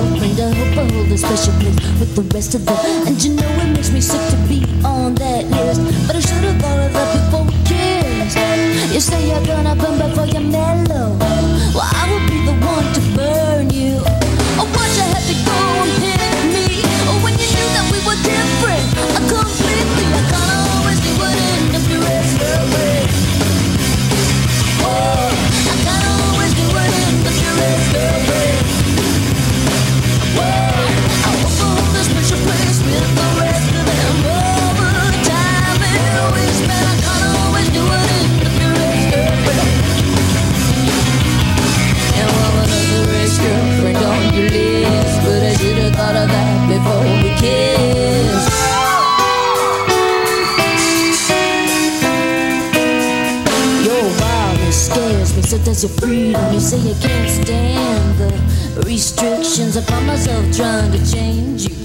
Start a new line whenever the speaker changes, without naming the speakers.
girlfriend. I hope I hold a special place with the rest of them. And you know it makes me sick to be on that list, but I should've thought of that before we kissed. You say you're gonna burn before you're mellow. Well, I will be the one to burn you. Oh, why'd you have to go and pick me? Oh, when you knew that we were different, completely. I kinda always knew what ended up the rest of it. Oh, I kinda always knew what ended up the rest of it. Whoa, I hope I hold a special place with the rest of them. Over the time that we spent, I kinda always knew what ended up the rest of it. And what was the rest, girlfriend, on your list? But I should've thought of that before we kissed. Your wildness scares me, so does your freedom. You say you can't stand the restrictions. I found myself trying to change you.